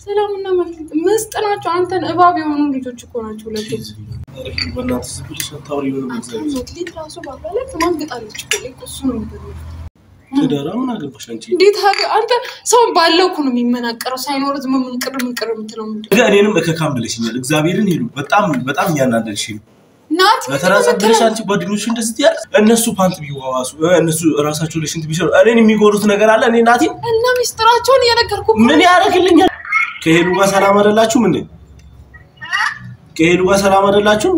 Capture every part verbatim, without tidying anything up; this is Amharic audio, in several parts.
ሰላምና መፍትሄ መስጠናቸው አንተን እባብ የሆኑ ልጆች እኮ ናቸው ለቱ በእናትህ ዝብልሽ አታውሪ ነው ማለት ነው ሊት ራሱ ባባለ ከማንገጣለች እኮ እሱ ነው የሚደረው ተደራምን አገባሽ አንቺ እንዴት አንተ ሰው ባለው እኮ ነው የሚመናቀረው ሳይኖር ዝም ምን ቅር ምን ቅር የምትለው ምንድነው እኔንም እከካም ብለሽኛል እግዚአብሔርን ሄዱ በጣም በጣም ያናደልሽኝ ናት ለተራሳብሽ አንቺ ጓደኞች እንደዚህ ያለ እነሱ ፓንት ቢዋዋሱ እነሱ ራሳቸው ለሽንት ቢሰሩ እኔን የሚጎዱት ነገር አለ እኔ ናቲ እና ሚስጥራቸውን እየነገርኩ ምን ያረክልኛል ከሄሉ ጋር ሰላም አይደላችሁ ምን ከሄሉ ጋር ሰላም አይደላችሁ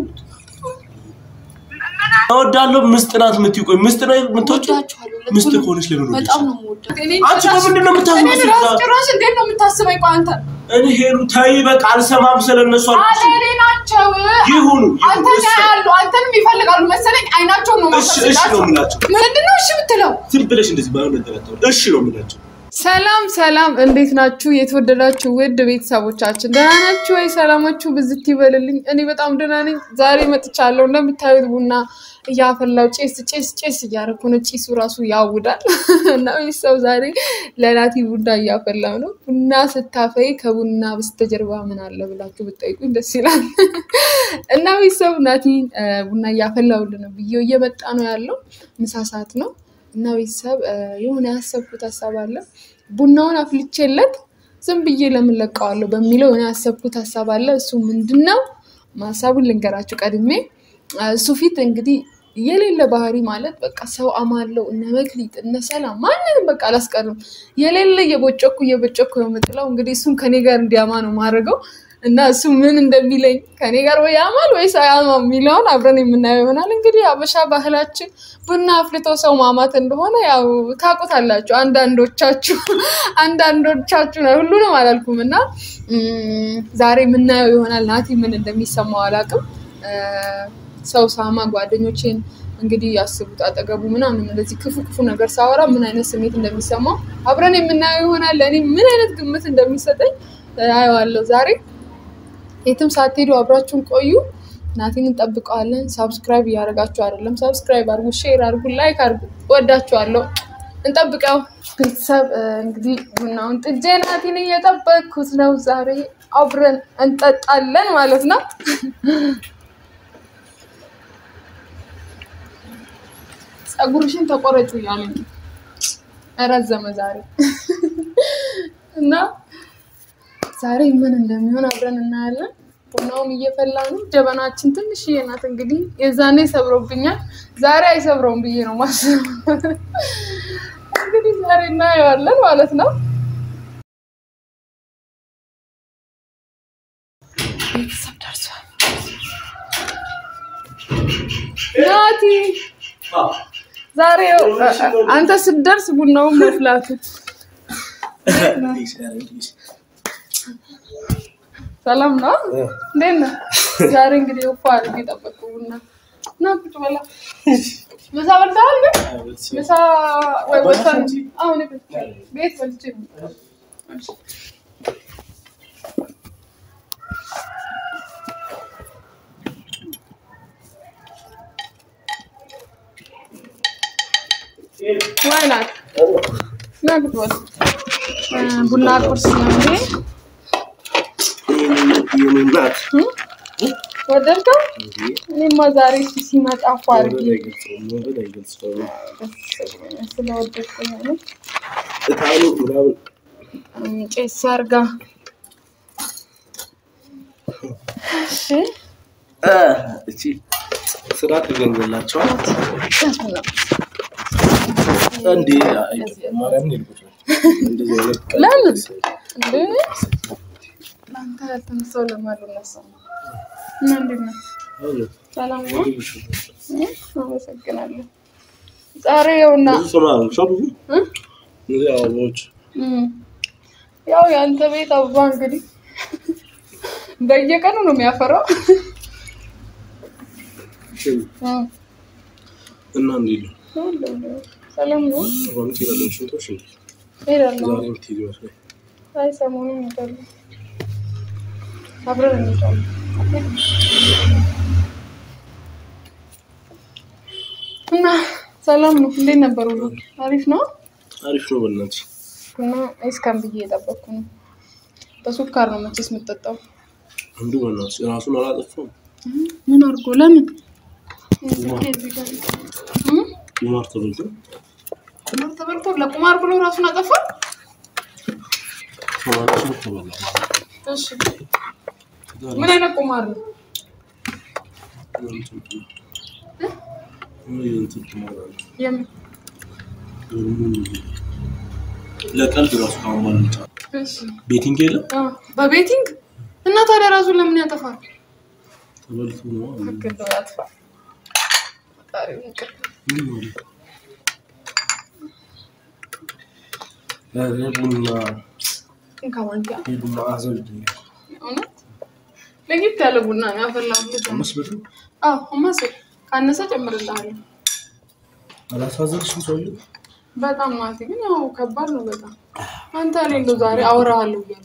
አወዳለሁ ምስጥናት ምትይቆይ ምስጥና ምትወጫቸው ምስጥ ኮንሽ ለምን ነው በጣም ነው ወጣ አንቺ ምንድነው የምታስበው እኔ ራስ ጭራሽ እንዴት ነው የምታስበው ቆይ አንተ እኔ ሄሉ ታይ በቃ አልሰማም ስለነሱ አልኩሽ አለሌ ናቸው ይሁኑ አንተ ያሉ አንተንም ይፈልጋሉ መሰለኝ አይናቸው ነው ማለት እሺ ነው ምናቸው ምንድነው እሺ የምትለው ዝም ብለሽ እንደዚህ ባይሆን እንደተረተው እሺ ነው ምናቸው ሰላም ሰላም እንዴት ናችሁ የተወደዳችሁ ውድ ቤተሰቦቻችን ደህና ናችሁ ወይ ሰላማችሁ ብዝት ይበልልኝ እኔ በጣም ደህና ነኝ ዛሬ መጥቻለሁ እንደምታዩት ቡና ያፈላው ጭስ ጭስ ጭስ ያረኩ ነው ጭሱ ራሱ ያውዳል እና ይሰው ዛሬ ለናቲ ቡና ያፈላው ነው ቡና ስታፈይ ከቡና በስተጀርባ ምን አለ ብላችሁ ብትጠይቁኝ ደስ ይላል እና ይሰው ናቲ ቡና ያፈላውልን ብዬ እየመጣ ነው ያለው ምሳ ሰዓት ነው እና ቤተሰብ የሆነ ያሰብኩት ሐሳብ አለ ቡናውን አፍልቼለት ዝም ብዬ ለምን ለቀዋለሁ በሚለው እኔ ያሰብኩት ሐሳብ አለ እሱ ምንድነው ማሳቡን ልንገራችሁ ቀድሜ እሱ ፊት እንግዲህ የሌለ ባህሪ ማለት በቃ ሰው አማለው እና መክሊት እና ሰላም ማንንም በቃ አላስቀርም የሌለ የቦጨኩ የቦጨኩ የምጥለው እንግዲህ እሱን ከኔ ጋር እንዲያማ ነው ማረገው እና እሱ ምን እንደሚለኝ ከኔ ጋር ወይ ያማል ወይ ሳያማም ሚሊዮን አብረን የምናየው ይሆናል እንግዲህ አበሻ ባህላችን ቡና አፍልቶ ሰው ማማት እንደሆነ ያው ታውቁታላችሁ አንዳንዶቻችሁ አንዳንዶቻችሁ ነው ሁሉንም አላልኩምና ዛሬ የምናየው ይሆናል ናቲ ምን እንደሚሰማው አላውቅም ሰው ሳማ ጓደኞቼን እንግዲህ ያስቡት አጠገቡ ምናምን እንደዚህ ክፉ ክፉ ነገር ሳወራ ምን አይነት ስሜት እንደሚሰማው አብረን የምናየው ይሆናል ለኔ ምን አይነት ግምት እንደሚሰጠኝ አየዋለሁ ዛሬ የትም ሳትሄዱ አብራችሁን ቆዩ ናቲን እንጠብቀዋለን ሰብስክራይብ ያደርጋችሁ አይደለም ሰብስክራይብ አድርጉ ሼር አድርጉ ላይክ አድርጉ ወዳችኋለሁ እንጠብቀው ቤተሰብ እንግዲህ ቡናውን ጥጄ ናቲን እየጠበቅኩት ነው ዛሬ አብረን እንጠጣለን ማለት ነው ጸጉርሽን ተቆረጩ ያለኝ አራዘመ ዛሬ እና ዛሬ ምን እንደሚሆን አብረን እናያለን ቡናውም እየፈላ ነው ጀበናችን ትንሽ የናት እንግዲህ የዛኔ ሰብሮብኛል ዛሬ አይሰብረውም ብዬ ነው ማስበው እንግዲህ ዛሬ እናየዋለን ማለት ነው ቤተሰብ ደርሷል ናቲ ዛሬ አንተ ስትደርስ ቡናውን መፍላቱ ሰላም ነው እንዴና ዛሬ እንግዲህ ወፋር ቢጠበቁና ና ቁጭ በላ ምሳ በልተሃል ምሳ ወይ ወጣን አሁን ቤት በልቼ ዋይናት ና ቁጭ በላ ቡና ቁርስ ነው እንዴ የምንባት ወደልከው እኔማ ዛሬ ሲመጣ አፋርጊ ስለወደድኩኝ ነው እታሉ ምናምን ጭስ አርጋ እሺ አ እቺ ስራ ተገንዘላቸው እንዴ ማርያም ነው ልቆች እንደዚህ አይነት ለምን እንዴ አንተ ተንሰው ለማለነሳ ምንድነው ሰላም ነው አመሰግናለሁ ዛሬ ያውና ሰላም ሻዱ ያው ወጭ ያው ያንተ ቤት አባ እንግዲህ በየቀኑ ነው የሚያፈራው እና እንዴ ሰላም ነው ወንቲ ያለው ሽንቶ ሽንቶ ሄዳለሁ ዛሬ ምትይዙ ነው አይ ሰሞኑን ይታል አብረን እንጫወት እና ሰላም ነው እንዴ ነበር ሁሉ አሪፍ ነው አሪፍ ነው በእናትሽ እና እስካም ብዬ ተጠበቅኩ ነው በሱካር ነው መቼስ የምትጠጣው አንዱ ወላስ ራሱን አላጠፋም ምን አርጎ ለምን ቁማር ተበልቶ ቁማር ተበልቶ ለቁማር ብሎ ራሱን አጠፋ ቁማር ተበላ እሺ ምን አይነት ቁማር ነው የም ለቀልድ ራሱ ካማንታ እሺ ቤቲንግ የለም አዎ በቤቲንግ እና ታዲያ ራሱን ለምን ያጠፋል ተበልቶ ነው አከለው ያጥፋ ታሪ ይቅር ለቡና እንካማንታ ቡና አዘልድ እውነት ለጊት ያለ ቡና ነው ያፈላው መስበቱ አዎ ማሰ ካነሰ ጨምርልሃለሁ አላሳዘርሽም ሰውዬው በጣም ማለት ግን ያው ከባድ ነው በጣም አንተ ለሌሎ ዛሬ አወራሃለሁ ይላል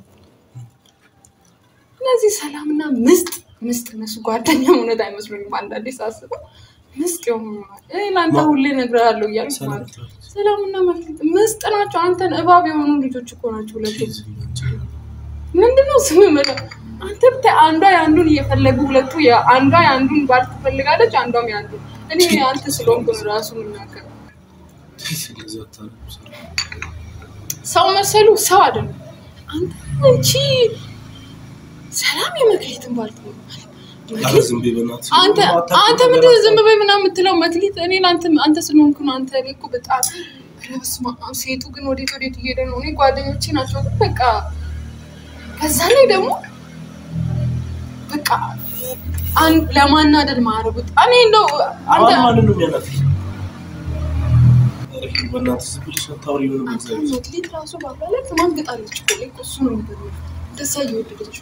ለዚህ ሰላምና ምስጥ ምስጥ ነሱ ጓደኛ ሆነት አይመስሉኝም አንዳንዴ ሳስበው ምስጥ ይሆናል እኔ ላንተ ሁሌ ነግራለሁ ይያልኩ ማለት ሰላምና መክሊት ምስጥ ናቸው አንተን እባብ የሆኑ ልጆች እኮ ናቸው ሁለቱ ምንድነው ስም ማለት አንተ ብታይ አንዷ ያንዱን እየፈለጉ ሁለቱ አንዷ ያንዱን ባል ትፈልጋለች አንዷም ያንዱን እኔ አንተ ስለሆንኩ ራሱ ምናከር ሰው መሰሉ ሰው አይደለም አንተ እንቺ ሰላም የመክሊትን ባልት ነው አንተ አንተ ምን ዝም በይ ምናምን የምትለው መክሊት እኔ ላንተ አንተ ስለሆንኩ ነው አንተ እኮ በጣም ረብስማ ሴቱ ግን ወዴት ወዴት እየሄደ ነው እኔ ጓደኞቼ ናቸው ግን በቃ ከዛ ላይ ደግሞ በቃ አን ለማናደድ ማረጉት እኔ እንደው አንተ ማን ነው የሚያናት አረክ በእናትህ ዝብልሽ አታውሪ ነው ማለት መክሊት ራሱ ባባለ ከማንገጣለች እኮ እኮ እሱ ነው የሚደረው ደስ አይወደደች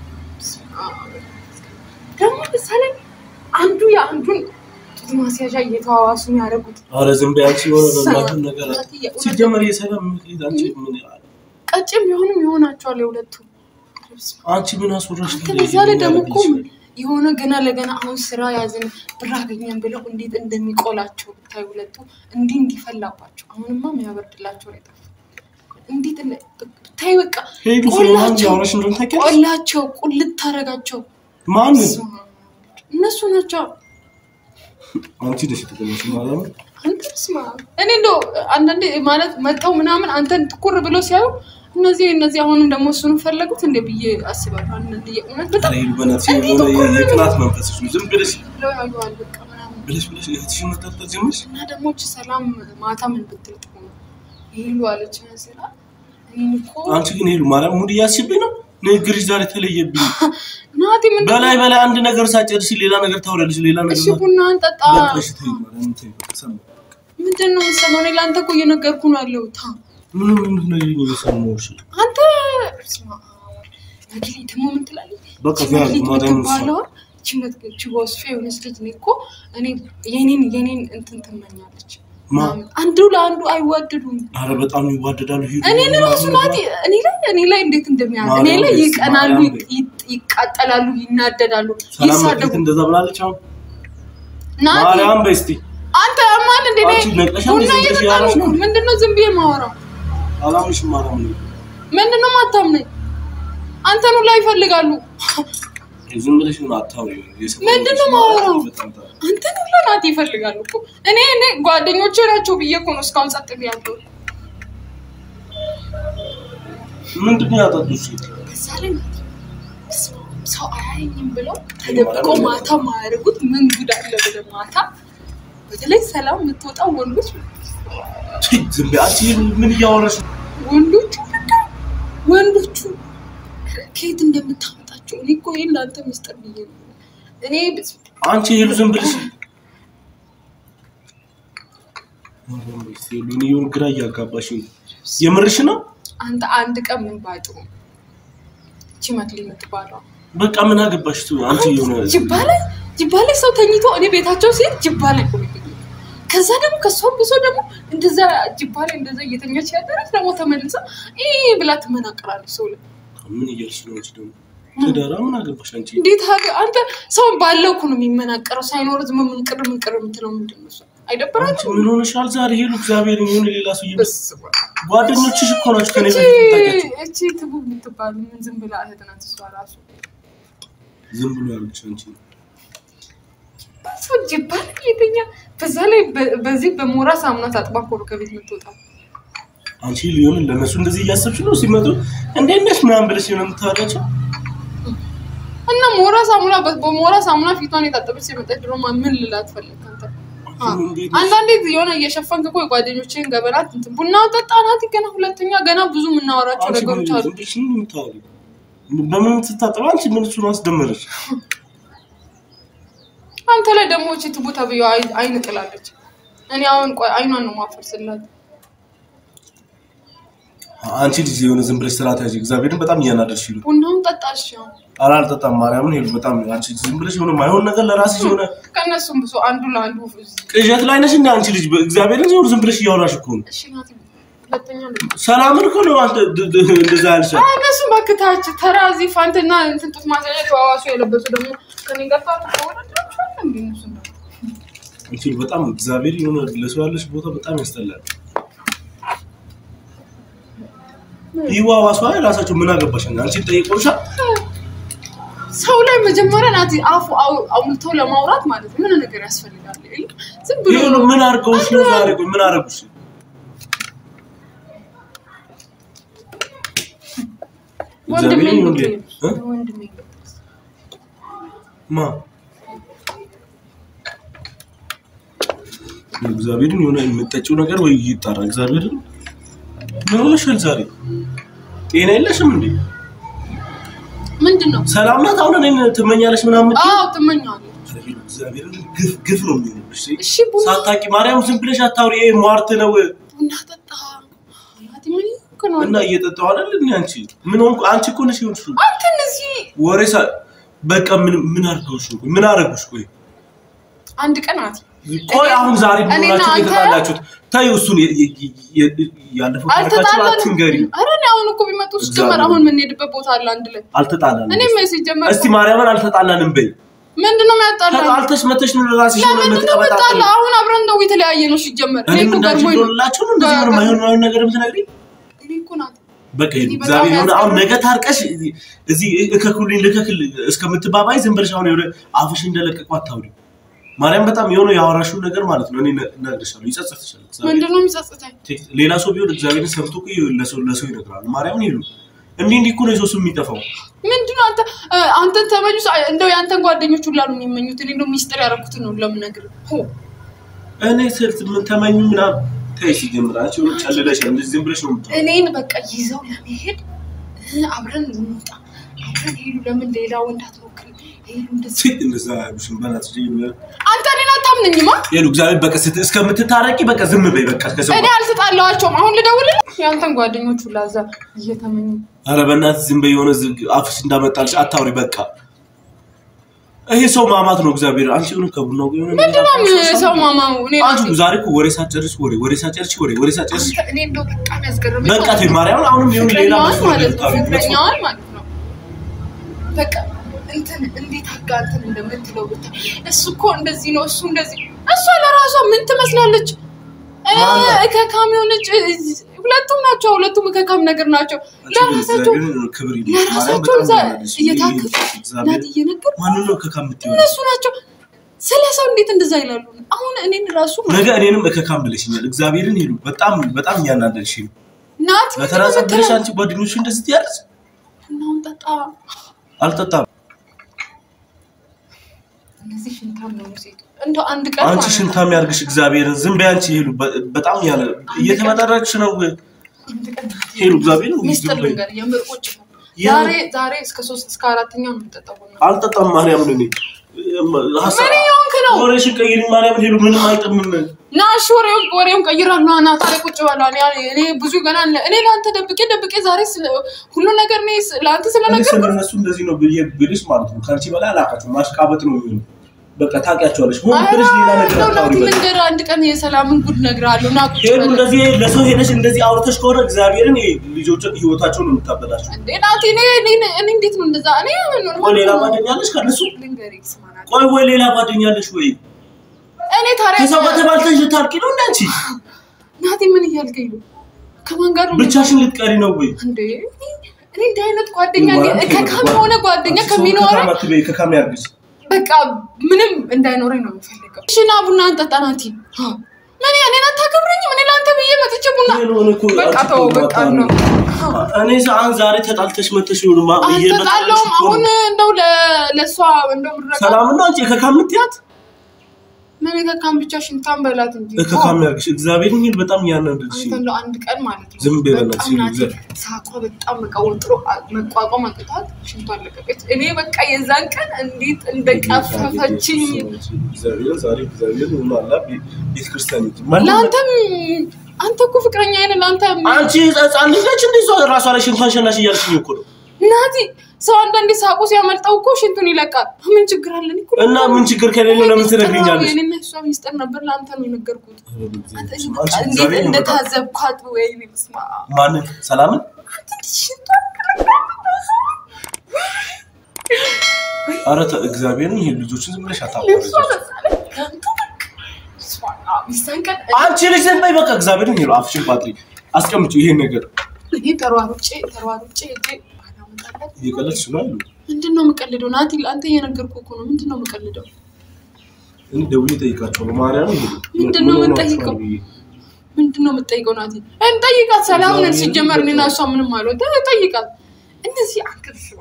ደግሞ በሳለ አንዱ ያንዱን ማስያዣ እየተዋዋሱ ያረጉት አረ ዝም በያቺ ወረደ ነገር ሲጀመር የሰላም መክሊት አንቺ ምን ቀጭም ቢሆንም ይሆናቸዋል የሁለቱ አንቺ ምን አስወራሽ ከዛለ ደግሞ እኮ የሆነ ገና ለገና አሁን ስራ ያዘን ብር አገኘን ብለው እንዴት እንደሚቆላቸው ብታይ ሁለቱ እንዲ እንዲፈላባቸው አሁንማ የሚያበርድላቸው ነው የጠፋው እንዴት ብታይ በቃ ቆላቸው ቆላቸው ቁልት ታረጋቸው ማን እነሱ ናቸው አንቺ ደስ ተቀመሽ ማለት ነው አንተስማ እኔ እንደው አንዳንዴ ማለት መጣው ምናምን አንተን ትኩር ብሎ ሲያዩ እነዚህ እነዚህ አሁንም ደግሞ እሱን ፈለጉት እንደ ብዬ አስባለሁ አንዴ እውነት በጣም በእናት የቅናት መንፈስ ነው ዝም ብለሽ ነው ያዩዋል በቃ ምናምን ብለሽ ብለሽ እህትሽ መጣጣት ጀምርሽ እና ደግሞ እቺ ሰላም ማታ ምን ብትል ጥሩ ነው ይሉ አለች መሰላ እኔ እኮ አንቺ ግን ይሉ ማርያም ሙድ ያስብኝ ነው ንግርሽ ዛሬ ተለየብኝ ናቲ ምን በላይ በላይ አንድ ነገር ሳጨርሽ ሌላ ነገር ታወራለሽ ሌላ ነገር እሺ ቡና አንጠጣ በቃሽ ተይ ማርያም ተይ ሰማ ምንድነው ሰሞኔ ላንተ እኮ እየነገርኩ ነው ያለው ታ ምን ምን ነገር እየሰማሁሽ አንተ ስማ ነግሪ ደሞ ምን ትላለህ በቃ ዛሬ ማዳም ባለው ችመት ችቦስ ፌውንስ ልጅ ነኮ እኔ የኔን የኔን እንትን ተመኛለች አንዱ ለአንዱ አይዋደዱም አረ በጣም ይዋደዳሉ ሄዱ እኔ ለራሱ ናቲ እኔ ላይ እኔ ላይ እንዴት እንደሚያዝ እኔ ላይ ይቀናሉ ይቃጠላሉ ይናደዳሉ ይሳደቡ እንደዛ ብላለች አሁን ናቲ ማርያም በስቲ አንተ አማን እንዴ ነው ምንድነው ዝም ብዬ ማወራው አላምሽ ማርያም ነው ምንድነው ማታምነኝ አንተ ነው ላይ ይፈልጋሉ ዝም ብለሽ ነው አታውሪ ምንድነው ማወራው አንተ ነው ለናት ይፈልጋሉ እኮ እኔ እኔ ጓደኞቼ ናቸው ብዬ እኮ ነው እስካሁን ጸጥ ብያለሁ ምንድነው ያጣጡሽ በዛለ ሰው አያይኝም ብለው ተደብቆ ማታ ማያረጉት ምን ጉድ አለ ብለ ማታ በተለይ ሰላም የምትወጣው ወንዶች ዝም ብያቺ ምን ያወራሽ ወንዶቹ ወንዶቹ ከየት እንደምታመጣቸው እኔ እኮ ይሄን ላንተ ምስጥር ብዬ ነው እኔ አንቺ ይሉ ዝም ብለሽ ማርያም ሲሉኝ ይሁን ግራ ያጋባሽ የምርሽ ነው አንተ አንድ ቀን ምን ባጥሩ እቺ መክሊ የምትባለው በቃ ምን አገባሽ ቱ አንቺ የሆነ ጅባለ ጅባለ ሰው ተኝቶ እኔ ቤታቸው ሲል ጅባለ ከዛ ደግሞ ከሷም ብዙ ደግሞ እንደዛ ጅባለ እንደዛ እየተኛች ያደረች ደግሞ ተመልሳ እ ብላ ተመናቀራለች ሰው ምን እያልሽ ነው አንቺ ደግሞ ተዳራ ምን አገባሽ አንቺ እንዴት አንተ ሰው ባለው እኮ ነው የሚመናቀረው ሳይኖር ዝም ምን ቅር ምን ቅር የምትለው ምንድነው አይደብራችሁም? ምን ሆነሻል ዛሬ? ሄሉ እግዚአብሔር ይሁን ሌላ ሰው ይብስ ጓደኞችሽ እኮ ናቸው ከኔ በፊት ታውቂያቸው። እቺ ትቡ የምትባል ምን ዝም ብላ እህት ናት እሷ ራሱ ዝም ብሎ ያለች አንቺ ሰው ጅባል ይተኛ በዛ ላይ በዚህ በሞራ ሳሙና ታጥባ ኮሮ ከቤት የምትወጣው አንቺ ሊሆን ለነሱ እንደዚህ እያሰብሽ ነው ሲመጡ እንዴት ነሽ ምናምን ብለሽ ነው የምታወራቸው እና ሞራ ሳሙና በሞራ ሳሙና ፊቷን የታጠበች ሲመጣች ድሮ ምን ልላት ፈልግ አንተ አንዳንዴ የሆነ እየሸፈንክ እኮ ጓደኞቼን ገበናት እንትን ቡና ጠጣናት ገና ሁለተኛ ገና ብዙ ምናወራቸው ነገሮች አሉ እሺ ምን ታወሪ በምን ተታጠባ አንቺ ምን እሱ ነው አስደመረሽ አንተ ላይ ደግሞ እቺ ትቡታ በዩ አይን ጥላለች እኔ አሁን ቆይ አይኗን ነው ማፈርስላት አንቺ ልጅ የሆነ ዝም ብለሽ ስራት ያጂ እግዚአብሔርን በጣም ያናደርሽ ይሉ ቡናውን ጠጣሽ ነው አላልጠጣም ማርያምን ይሉ በጣም አንቺ ዝም ብለሽ የሆነ ማይሆን ነገር ለራስሽ የሆነ ከነሱም ብዙ አንዱ ለአንዱ ቅዠት ላይ ነሽ እንዴ አንቺ ልጅ እግዚአብሔርን የሆነ ዝም ብለሽ ያወራሽ እኮ ነው እሺ ናት ሁለተኛ ሰላም እኮ ነው አንተ እንደዛ ያልሽ እነሱ ባክታች ተራዚ ፋንተና እንትን ጡት ማሳያ ተዋዋሱ የለበሱ ደግሞ ከኔ ጋር ተወራጣቸው እንዴ እነሱ አንቺ በጣም እግዚአብሔር የሆነ ለሰው ያለሽ ቦታ በጣም ያስጠላል ይዋዋሱ ራሳቸው ምን አገባሽና አንቺ ጠይቆሻ ሰው ላይ መጀመሪያ ናቲ አፉ አውልተው ለማውራት ማለት ምን ነገር ያስፈልጋል ዝም ብሎ ይሄ ምን አርገውሽ ነው ዛሬ ምን አረጉሽ ወንድሜ ወንድሜ ማ እግዚአብሔርን የሆነ የምትጠጪው ነገር ወይ ይጣራ እግዚአብሔርን ምን ሆነሻል ዛሬ ጤና የለሽም እንዴ ምንድነው ሰላም ናት አሁን እኔን ትመኛለሽ ምናምን አዎ ትመኛለሽ እግዚአብሔርን ግፍ ግፍ ነው የሚሆንሽ እሺ ቡና ሳታቂ ማርያም ዝም ብለሽ አታውሪ ይሄ ሟርት ነው ቡና ጠጣ አላቲ ምን ይከነው እና እየጠጣው አይደል እንዴ አንቺ ምን ሆንኩ አንቺ እኮ ነሽ ይሁንሽ አንተ ነዚህ ወሬሳ በቃ ምን ምን አርገውሽ ነው ምን አረጉሽ ቆይ አንድ ቀን አት ቆይ አሁን ዛሬ ብላችሁ ከተጣላችሁት ታዩ እሱን ያለፈው ታሪካችሁ አትንገሪ አረን አሁን እኮ ቢመጡ ጀመር አሁን ምን ሄድበት ቦታ አለ አንድ ላይ አልተጣላንም እኔ ምን ሲጀመር እስቲ ማርያምን አልተጣላንም በይ ምንድነው የሚያጣላው ተጣልተሽ መተሽ ነው ራስሽ ነው የምትቀበጣው አሁን አብረን ነው የተለያየ ነው ሲጀመር እኔ እኮ ገርሞኝ ነው ላችሁ ነው እንደዚህ ነው ማይሆን ነገር የምትነግሪ እኔ እኮ ናት በቃ እግዚአብሔር ነው አሁን ነገ ታርቀሽ እዚህ እከኩልኝ ልከክል እስከምትባባይ ዝም ብለሽ አሁን አፍሽ እንደለቀቀው አታውሪ ማርያም በጣም የሆነ ያወራሽው ነገር ማለት ነው እኔ ነግርሻለሁ ይጸጸትሻል ምንድነው የሚጸጸተኝ ሌላ ሰው ቢሆን እግዚአብሔርን ሰምቶ እኮ ለሰው ለሰው ይነግራል ማርያምን ይሉ እንዴ እንዴ እኮ ነው ሰው ስም የሚጠፋው ምንድነው አንተ አንተ ተመኙስ እንደው ያንተን ጓደኞች ሁሉ ነው የሚመኙት እኔ እንደው ሚስጥር ያረኩት ነው ለምን ነገር ሆ እኔ ስልት ምን ተመኙ ምናምን ታይሽ ጀምራችሁ ጨለለሽ እንደዚህ ዝም ብለሽ ነው እኔን በቃ ይዘው ለመሄድ አብረን እንውጣ አብረን ሄዱ ለምን ሌላ ወንድ አትሞክሪ ሄዱ እንደዚህ እንደዛ ብሽን ባላት ጀምራ አንተ እኔን አታምነኝማ ሄዱ እግዚአብሔር በቃ እስከምትታረቂ በቃ ዝም በይ በቃ ከሰው እኔ አልተጣላዋቸውም አሁን ልደውልልህ ያንተን ጓደኞች ሁሉ አዛ እየተመኙ አረ በእናትህ ዝም በይ የሆነ አፍሽ እንዳመጣልሽ አታውሪ በቃ ይሄ ሰው ማማት ነው እግዚአብሔር አንቺ ነው ከቡናው የሆነ ምንድነው ሰው ማማው እኔ አንቺ ዛሬ እኮ ወሬ ሳጨርሽ ወሬ ወሬ ሳጨርሽ ወሬ ወሬ ሳጨርሽ እኔ እንደው በጣም ያስገርመኝ በቃ ተይ ማርያም አሁንም ይሁን ሌላ ማለት ነው ፍቅረኛዋን ማለት ነው በቃ እንትን እንዴት አጋንተን እንደምትለው ብታ እሱ እኮ እንደዚህ ነው እሱ እንደዚህ እሷ ለራሷ ምን ትመስላለች እከካም የሆነች ሁለቱም ናቸው ሁለቱም እከካም ነገር ናቸው ለራሳቸው ክብር ለራሳቸው እየታከፉ ናት እየነገሩ ማን ነው እከካም የምትይው እነሱ ናቸው ስለሰው እንዴት እንደዛ ይላሉ አሁን እኔን ራሱ ነገ እኔንም እከካም ብለሽኛል እግዚአብሔርን ይሉ በጣም በጣም ያናደልሽ ናት በተራሳብሽ አንቺ ጓደኞች እንደዚህ ትያለሽ ነው ጠጣ አልጠጣም እነዚህ ሽንታም ነው ሴት እንደው አንድ ቀን አንቺ ሽንታም ያርግሽ እግዚአብሔርን ዝም በይ አንቺ ይሉ በጣም ያለ እየተመጣጣች ነው ይሉ እግዚአብሔር ነው ሚስጥር ነገር የምርቆች ዛሬ ዛሬ እስከ ሶስት እስከ አራተኛው ነው ተጠጣው አልጠጣም ማርያም ነኝ ምን ይሆንክ ነው ወሬሽ ቀይሪ ማርያም ይሉ ምንም አይጠምም ና ሾሬው ወሬውን ቀይራለሁ እና ታሪክ ቁጭ ባላል እኔ ብዙ ገና እኔ ላንተ ደብቄ ደብቄ ዛሬ ሁሉ ነገር ነው ላንተ ስለነገርኩ እነሱ እንደዚህ ነው ብዬሽ ማለት ነው ካንቺ በላይ አላቃችሁ ማሽቃበጥ ነው የሚሆነው በቃ ታውቂያቸዋለሽ ሆን ብለሽ ሌላ ነገር አታውሪ ነገር አንድ ቀን የሰላምን ጉድ ነግራለሁ ና ቁጭ ሄዱ እንደዚህ ለሰው ሄደሽ እንደዚህ አውርተሽ ከሆነ እግዚአብሔርን ልጆች ህይወታቸውን ነው የምታበላሽው እንዴ ናቲ እኔ እኔ እንዴት ነው እንደዛ እኔ ሌላ ጓደኛለሽ ከነሱ ቆይ ወይ ሌላ ጓደኛለሽ ወይ እኔ ታሪያ ከሰው ጋር ተባልተሽ ልታርቂ ነው እንዴ ናቲ ምን ይያልከኝ ነው ከማን ጋር ነው ብቻሽን ልትቀሪ ነው ወይ እንዴ እኔ እንደ አይነት ጓደኛ ከካም ሆነ ጓደኛ ከሚኖር ከካም ያርግስ በቃ ምንም እንዳይኖረኝ ነው የምፈልገው እሺ ና ቡና አንጠጣ ናቲ ምን ያኔና ታከብረኝ ምን ላንተ ብዬ መጥቼ ቡና በቃ ተው በቃ ነው እኔ ዛን ዛሬ ተጣልተሽ መተሽ ነው ማ ይየበቃለው አሁን እንደው ለሷ እንደው ምረቃ ሰላም ነው አንቺ ከካም ምትያት ምን ከካም ብቻሽን ታምበላት እንጂ ከካም ያርግሽ እግዚአብሔር ይሄን በጣም ያናደድሽ እንደው አንድ ቀን ማለት ነው ዝም ብለናል ሲል ሳቆ በጣም መቀወጥሮ መቋቋም አጥቷት ሽንቷን ለቀቀች እኔ በቃ የዛን ቀን እንዴት እንደቀፈፈችኝ እግዚአብሔር ዛሬ እግዚአብሔር ነው አላ ቤተክርስቲያን ላንተም አንተ እኮ ፍቅረኛ አይደል አንተ አንቺ ጻጻን ልጅ እንዴ ሷ ራሷ ላይ ሽንቷን ሸናሽ እያልሽኝ እኮ ነው ናቲ ሰው አንዳንዴ ሳቆ ሲያመልጠው እኮ ሽንቱን ይለቃል ምን ችግር አለ እኮ እና ምን ችግር ከሌለ ለምን ትነግሪኛለሽ እኔ እና እሷ ሚስጥር ነበር ላንተ ነው የነገርኩት እንዴት እንደታዘብኳት ወይ መስማ ማን ሰላምን አረተ እግዚአብሔርን ይሄ ልጆችን ዝም ብለሽ አታውቁ አንቺ ልጅ ዝም በይ በቃ እግዚአብሔርን ይሄ አፍሽን ባትሪ አስቀምጪ ይሄ ነገር ይሄ ተሯሩጬ ተሯሩጬ ይቀለልሽ ነው አይደል ምንድነው መቀልደው ናቲ አንተ እየነገርኩህ እኮ ነው ምንድነው መቀልደው እኔ ደውዬ ጠይቃቸው ነው ማርያም ምንድነው የምጠይቀው ምንድነው የምጠይቀው ናቲ እንጠይቃት ሰላም ነን ሲጀመር እኔና እሷ ምንም አልወጣ ጠይቃት እንደዚህ አንከርሽዋ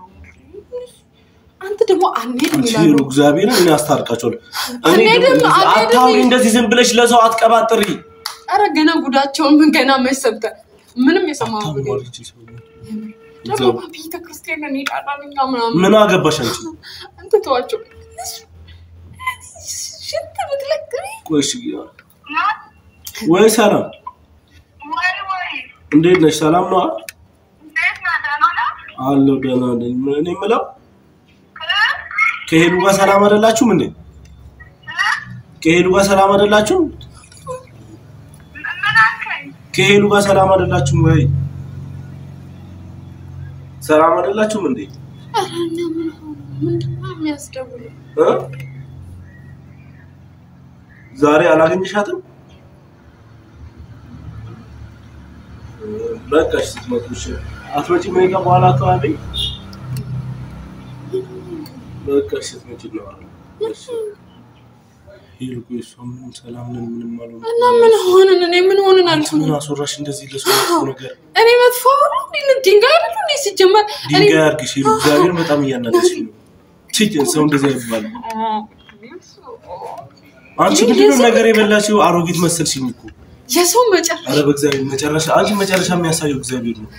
አንተ ደግሞ አንሄድም ይላል ነው እግዚአብሔርን እኔ አስታርቃቸው እኔ ደግሞ አታውሪ እንደዚህ ዝም ብለሽ ለሰው አትቀባጥሪ አረ ገና ጉዳቸውን ምን ገና መሰብተ ምንም የሰማው ደግሞ ቤተ ክርስቲያን ነው ይጣጣልኛ ምናምን ምን አገባሽ አንቺ አንተ ተዋቸው ሽንት ብትለቅሪ ቆይሽ ወይ ሰላም ወይ ወይ እንዴት ነሽ ሰላም ነው እንዴት ነህ ደህና ነህ አለሁ ደህና ነኝ እኔ የምለው ከሄሉ ጋር ሰላም አይደላችሁም እንዴ ከሄሉ ጋር ሰላም አይደላችሁም ምን አልከኝ ከሄሉ ጋር ሰላም አይደላችሁም ወይ ሰላም አይደላችሁም እንዴ አራና ምን ምንድነው የሚያስደውለው እ ዛሬ አላገኘሻትም በቃሽ ስትመጡሽ አትመጪ ምን ጋር በኋላ አካባቢ በቃሽ ስትመጪ ነው እሺ ይልቁ እሱም ሰላም ነን ምንም ማለት ነው እና ምን ሆነን እኔ ምን ሆነን አልኩኝ ምን አስወራሽ እንደዚህ ለሰው ነገር እኔ መጥፎው ነው እንዴ ድንጋይ አይደል እንዴ ሲጀመር እኔ ድንጋይ አርግሽ ይሉ እግዚአብሔር በጣም እያናደሽ ነው ትይኝ ሰው እንደዚህ ይባል አንቺ ምንድነው ነገር የበላሽው አሮጊት መሰልሽኝ እኮ የሰው መጨረሻ አረ በእግዚአብሔር መጨረሻ አንቺ መጨረሻ የሚያሳየው እግዚአብሔር ነው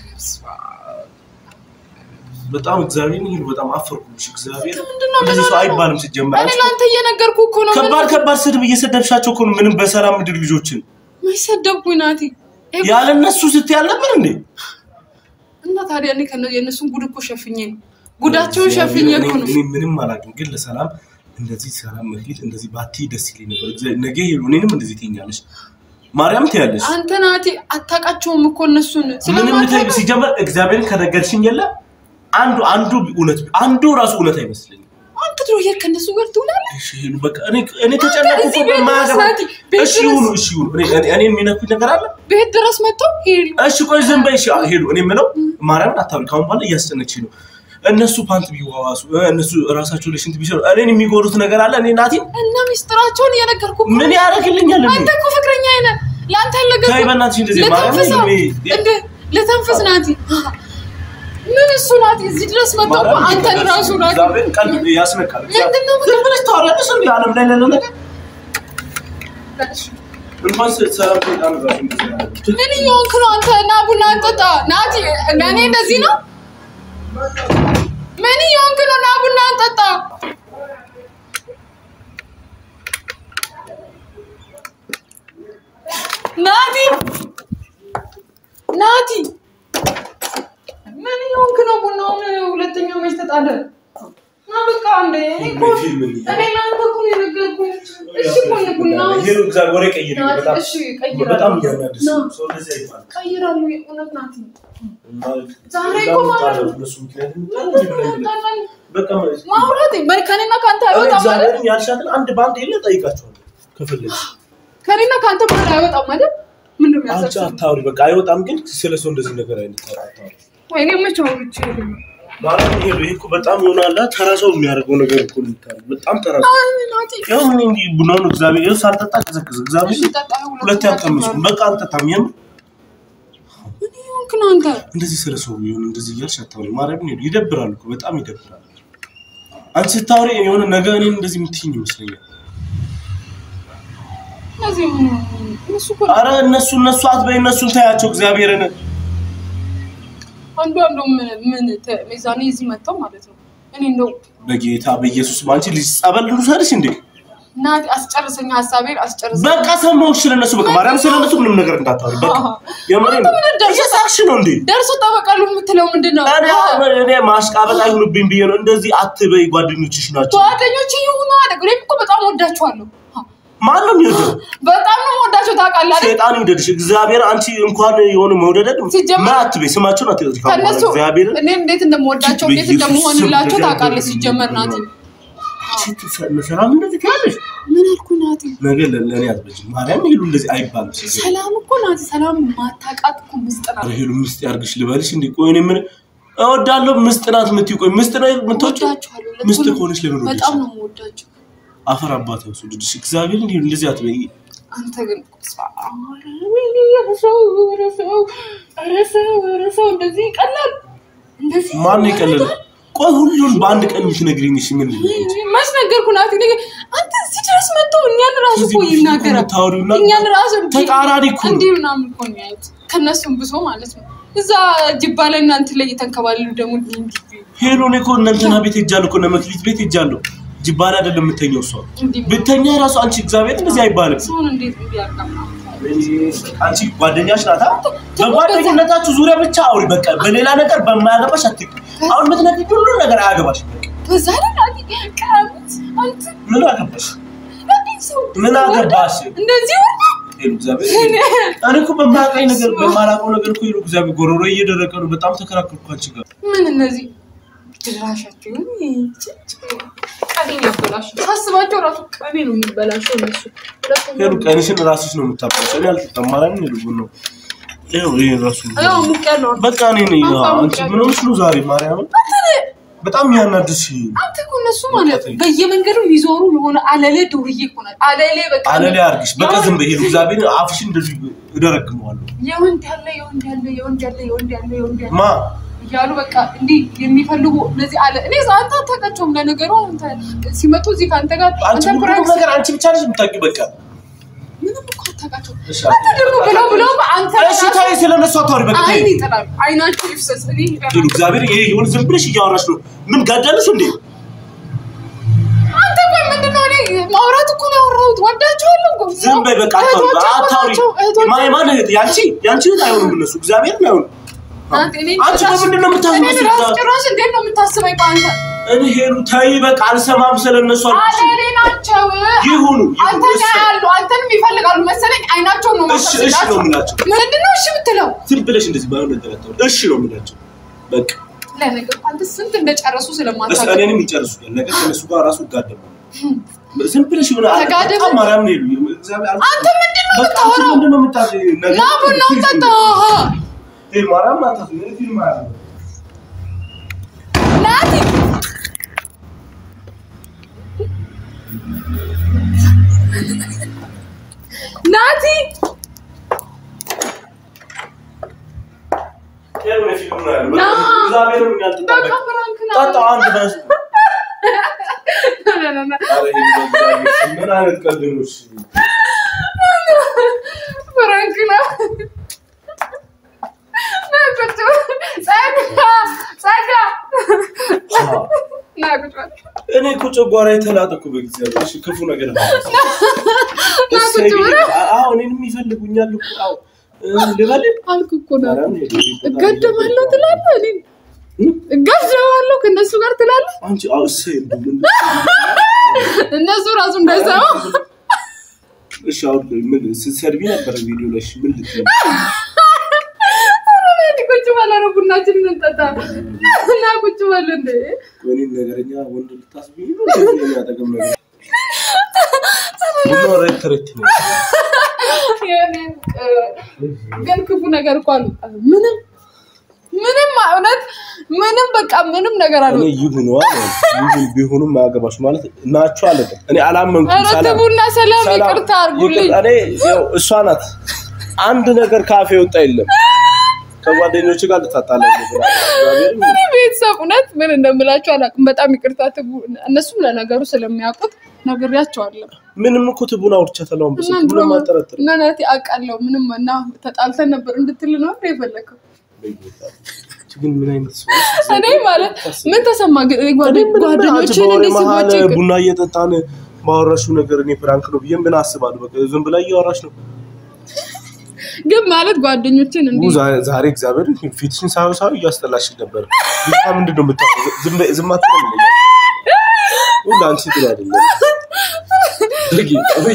በጣም እግዚአብሔር ነው በጣም አፈርኩሽ እግዚአብሔር እንደዚህ ሰው አይባልም ሲጀመር እኔ ላንተ እየነገርኩ እኮ ነው ከባድ ከባድ ስድብ እየሰደብሻቸው እኮ ነው ምንም በሰላም ምድር ልጆችን ማይሰደብኩኝ ናቲ ያለ እነሱ ስትይ አልነበር እንዴ እና ታዲያ እኔ ከነ የነሱን ጉድ እኮ ሸፍኜ ነው ጉዳቸውን ሸፍኜ እኮ ነው እኔ ምንም አላውቅም ግን ለሰላም እንደዚህ ሰላም መግቢት እንደዚህ ባቲ ደስ ይለኝ ነበር ነገ ይሉኝንም እንደዚህ ትኛለሽ ማርያም ትያለሽ አንተ ናቲ አታቃቸውም እኮ እነሱን ስለማታውቂ ሲጀመር እግዚአብሔርን ከነገርሽኝ የለ አንዱ አንዱ እውነት አንዱ ራሱ እውነት አይመስልኝም አንተ ድሮ የከነሱ ጋር ትውላለህ እሺ ይሉ በቃ እኔ እኔ ተጨነቅኩ እኮ በማያገባ እሺ ይሁኑ እሺ ይሁኑ እኔ እኔ የሚነኩኝ ነገር አለ ቤት ድረስ መጥተው ሄዱ እሺ ቆይ ዝም በይ እሺ ሄዱ እኔ ምለው ማርያምን አታውሪ ካሁን በኋላ እያስጨነቅሽ ነው እነሱ ፓንት ቢዋዋሱ እነሱ ራሳቸው ለሽንት ቢሰሩ እኔን የሚጎዱት ነገር አለ እኔ ናቲ እና ሚስጥራቸውን እየነገርኩ ምን ያረግልኛል አንተ እኮ ፍቅረኛ አይነ ላንተ ለገ ከይ በእናትሽ እንደዚህ ማርያም እንደ ለተንፈስ ናቲ ምን እሱ ናቲ እዚህ ድረስ መጥተው አንተ ራሱ ናቲ ዛሬን ቀልብ ያስነካል ምንድነው ዝም ብለሽ ታወሪያለሽ እንዴ ዓለም ላይ ያለ ነገር እንኳን ሰላም ተጣን ዛሬ ምን ይሆንክ ነው አንተ ና ቡና አንጠጣ ናቲ ለኔ እንደዚህ ነው ምን ይሆንክ ነው ና ቡና አንጠጣ ናቲ ናቲ ምን ይሆንክ ነው ቡናውን ሁለተኛው መች ተጣደ ና በቃ እንደ እኔ እናንተ እኮ ነው የነገርኩህ እሺ ቡና ቡናው ይሄ ነው እግዚአብሔር ወሬ ቀይር በጣም እሺ ቀይራለሁ በጣም ያናደስ ሰው እንደዚህ አይባል ቀይራለሁ እውነት ናቲ ዛሬ እኮ ማለት ነው እሱ ምክንያቱም በቃ ማውራት በርከኔና ካንተ አይወጣ ማለት ያልሻትን አንድ ባንድ የለ ጠይቃቸዋለሁ ከፈለግሽ ከኔና ካንተ በኋላ አይወጣም ማለት ምን ነው የሚያሳስብ አንቺ አታውሪ በቃ አይወጣም ግን ስለሰው እንደዚህ ነገር አይነታው ወይኔ መቼው ብቻ ማለት ይሄ እኮ በጣም ይሆናል ተራሰው የሚያደርገው ነገር እኮ ልታል በጣም ተራሰው ያው ምን እንዲ ቡናውን እግዚአብሔር ሳልጠጣ ከዘከዘ እግዚአብሔር ሁለት ያቀምሱ በቃ አንተታም የም ምን ይሆንክና አንተ እንደዚህ ስለሰው ይሁን እንደዚህ ያልሽ አታውሪ ማርያም ነው ይደብራል እኮ በጣም ይደብራል አንቺ ታውሪ የሆነ ነገር እኔ እንደዚህ ምትይኝ ይመስለኛል ለዚህ እነሱ እኮ አረ እነሱ እነሱ አትበይ እነሱን ታያቸው እግዚአብሔርን አንዱ አንዱ ምን ምን ሚዛኔ እዚህ መጣው ማለት ነው እኔ እንደው በጌታ በኢየሱስ ማንቺ ልጅ ጸበል ልውሰድሽ እንዴ ናዲ አስጨርሰኛ ሐሳቤን አስጨርሰኝ በቃ ሰማሁሽ ስለነሱ በቃ ማርያም ስለነሱ ምንም ነገር እንዳታወሪ በቃ የምሬን እየሳቅሽ ነው እንዴ ደርሶ ተበቀሉ የምትለው ምንድነው እኔ ማሽቃበጥ አይሁንብኝ ብዬ ነው እንደዚህ አትበይ ጓደኞችሽ ናቸው ጓደኞች ይሁኑ አይደል እኔ እኮ በጣም ወዳቸዋለሁ ማንም ይወደው በጣም ነው ወዳቸው ታውቃለህ ሰይጣን ይወደድሽ እግዚአብሔር አንቺ እንኳን የሆነ መውደድ ማት በይ ስማቸው ናት እግዚአብሔር እኔ እንዴት እንደምወዳቸው እንዴት እንደምሆንላቸው ታውቃለህ ሲጀመር ናቲ ሰላም እንደዚህ ካለሽ ምን አልኩ ናቲ ነገ ለኔ አትበጂ ማርያም ይሉ እንደዚህ አይባልም ሰላም እኮ ናቲ ሰላም ማታቃት እኮ ምስጥናት ይሉ ምስጥ ያርግሽ ልበልሽ እንዴ ቆይ እኔ ምን እወዳለሁ ምስጥናት ምትይ ቆይ ምስጥናት ምትወጪው ምስጥ ኮንሽ ለምን በጣም ነው የምወዳቸው አፈር አባታው ወስድሽ እግዚአብሔር እንዴ እንደዚህ አትበይ አንተ ግን ወይኔ ረሰው ረሰው ረሰው ረሰው እንደዚህ ቀላል እንደዚህ ማን ይቀለል ቆይ ሁሉን በአንድ ቀን ምትነግሪኝ እሺ ምን ማስ ነገርኩ ናቲ ነገ አንተ እዚህ ድረስ መጥቶ እኛን ራሱ እኮ ይናገራል እኛን ራሱ ተቃራኒ እኮ እንዴ ምናምን እኮ ነው ያዩት ከነሱም ብሶ ማለት ነው እዛ ጅባለ እናንተ ላይ የተንከባለሉ ደግሞ እንዴ ሄሎኔ እኮ እናንተና ቤት ሄጃለሁ እኮ ነመክሊት ቤት ሄጃለሁ ጅባላ አይደለም የምተኛው ሰው ብተኛ ራሱ አንቺ እግዚአብሔር እንደዚህ አይባልም ሰውን እንዴት እንዲያርጋማ አንቺ ጓደኛሽ ናታ በጓደኝነታችሁ ዙሪያ ብቻ አውሪ በቃ በሌላ ነገር በማያገባሽ አትክ አሁን ምትነግሪ ሁሉ ነገር አያገባሽ በዛ ላይ ቀምት አንተ ምን አገባሽ ምን አገባሽ እንደዚህ ወጣ እግዚአብሔር እኔ እኮ በማያውቀኝ ነገር በማላውቀው ነገር እኮ እግዚአብሔር ጎሮሮ እየደረቀ ነው በጣም ተከራከርኩ አንቺ ጋር ምን እነዚህ ድራሻቸው ቀኔን ያበላሽ ታስባቸው ራሱ ቀኔ ነው የሚበላሽው እነሱ ሄሉ ቀንሽን ራስሽ ነው የምታበላሽው እኔ አልተማራኝ ነው ነው ይሄው ይሄ ራሱ አዎ ሙቀለው በቃ እኔ ነኝ አንቺ ምን ሆነሽ ነው ዛሬ ማርያም በጣም ያናድሽ አንተ እኮ እነሱ ማለት በየመንገዱ ይዞሩ የሆነ አለለ ዱርዬ ይሆናል አለለ በቃ አለለ አርግሽ በቃ ዝም በይ ሄሉ እግዚአብሔር አፍሽ እንደዚህ እደረግመዋለሁ የወንድ ያለ የወንድ ያለ የወንድ ያለ የወንድ ያለ የወንድ ያለ ማ ያሉ በቃ እንዴ የሚፈልጉ እነዚህ አለ እኔ ዛንታ ታቀጨው ለነገሩ አንተ ሲመጡ እዚህ ካንተ ጋር አንተ ፕራክቲስ ነገር አንቺ ብቻ ነሽ የምታውቂው በቃ ምንም እኮ ታቀጨው አንተ ደግሞ ብለው ብለው አንተ እሺ ታይ ስለነሱ አታወሪ በቃ አይኔ ይጥላል አይናችሁ ይፍሰስ እኔ ሄሉ እግዚአብሔር ይሄ ይሁን ዝም ብለሽ እያወራሽ ነው ምን ጋዳለሽ እንዴ አንተ ቆይ ምንድነው እኔ ማውራት እኮ ነው ያወራሁት ወዳቸዋለሁ እኮ ዝም በይ በቃ አታውሪ ማይ ማን እህት ያንቺ ያንቺ አይሆንም እነሱ እግዚአብሔር ነው አይሆንም አንተ ምንድነው የምታስበው ጭራሽ እንዴት ነው የምታስበው አንተ እኔ ሄሉ ታይ በቃ አልሰማም ስለነሱ አልኩሽ አለሌ ናቸው ይሁኑ አንተ ያሉ አንተንም ይፈልጋሉ መሰለኝ አይናቸው ነው እሺ እሺ ነው የምላቸው ምንድነው እሺ የምትለው ዝም ብለሽ እንደዚህ ባይሆን ነገር አታውሪ እሺ ነው የምላቸው በቃ ለነገር አንተ ስንት እንደጨረሱ ስለማታውቅ እሺ እኔንም ይጨርሱኛል ነገር ከነሱ ጋር ራሱ ጋደም ዝም ብለሽ ይሆነ ተጋደም ማርያም ነው እግዚአብሔር አንተ ምንድነው የምታወራው ምንድነው የምታወራው ነገር ና ቡናው ጠጣ ይሄ ማርያም ናት ምን ፊልም አለ ናቲ ናቲ ከምን ፊልም ነው እግዚአብሔር ምን ያልተጣበቀ ታጣ አንድ ባስ ና አረ ምን አይነት ቀልዶች ፍራንክና ናቁጭ ጻጋ ጻጋ ናቁጭ እኔ እኮ ጨጓራ የተላጠኩ በእግዚአብሔር እሺ ክፉ ነገር ማለት ናቁጭ አዎ እኔንም ይፈልጉኛል እኮ አዎ ልበል አልኩ እኮ ነው እገደማለሁ ትላለህ እኔ እገደማለሁ ከነሱ ጋር ትላለህ አንቺ አው እሰይ እንደምን እነሱ ራሱ እንዳይሰማ እሺ አው ምን ስትሰርቢ ነበር ቪዲዮ ላይ ምን ልትል ቁጭ ባለ ነው ቡናችን እንጠጣ እና ቁጭ ባለ እንደ ወኔ ነገርኛ ወንድ ልታስቢ ነው እንደዚህ ያጠቀም ነገር ቡና ረትረት ነው ያኔ ግን ክፉ ነገር እኮ አልወጣም ምንም ምንም ማለት ምንም በቃ ምንም ነገር አለ እኔ ይሁን ነው ይሁን ቢሆንም ማገባሽ ማለት ናቹ አለ እኔ አላመንኩም ሰላም ቡና ሰላም ይቅርታ አርጉልኝ እኔ እሷ ናት አንድ ነገር ካፌ ወጣ የለም ከጓደኞች ጋር ልታጣላ ነበር እኔ ቤተሰብ እውነት ምን እንደምላችሁ አላውቅም በጣም ይቅርታ ትቡ እነሱም ለነገሩ ስለሚያውቁት ነግሬያቸዋለሁ ምንም እኮ ትቡና ወርቻታለሁ በስንት ምንም ማጠረጥር ነናቲ አቃለው ምንም እና ተጣልተን ነበር እንድትል ነው የፈለከው ግን ምን አይነት ሰው እኔ ማለት ምን ተሰማ ጓደኞችን እንደዚህ ቡና እየጠጣን ማወራሹ ነገር እኔ ፍራንክ ነው ብዬ ምን አስባለሁ በቃ ዝም ብላ እያወራሽ ነው ግን ማለት ጓደኞችን እንዴ ዛሬ እግዚአብሔር ፊትሽን ሳይው ሳይው እያስተላሽ ነበር ብቻ ምንድነው የምታውቀው ዝም ዝም አትልም ወላ አንቺ ትል አይደለም ልጊ ወይ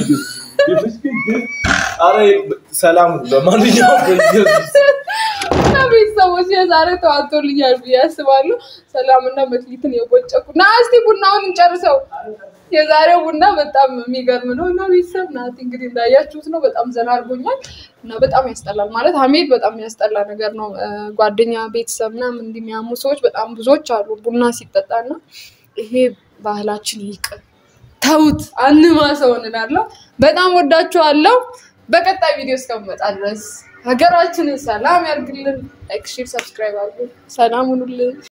አረ ሰላም ለማንኛውም በኢየሱስ ቤተሰቦች የዛሬ ተዋቶልኛል ብዬ አስባለሁ ሰላምና መክሊትን የቆጨኩ ና እስቲ ቡናውን እንጨርሰው የዛሬው ቡና በጣም የሚገርም ነው እና ቤተሰብ ናት እንግዲህ እንዳያችሁት ነው በጣም ዘና አድርጎኛል እና በጣም ያስጠላል ማለት ሀሜት በጣም ያስጠላ ነገር ነው ጓደኛ ቤተሰብና እንዲሚያሙ ሰዎች በጣም ብዙዎች አሉ ቡና ሲጠጣና ይሄ ባህላችን ይቅር ተውት አንማሰውን እንላለን በጣም ወዳችኋለሁ በቀጣይ ቪዲዮ እስከምመጣ ድረስ ሀገራችንን ሰላም ያርግልን ላይክ ሼር ሰብስክራይብ አድርጉ ሰላም ሁኑልን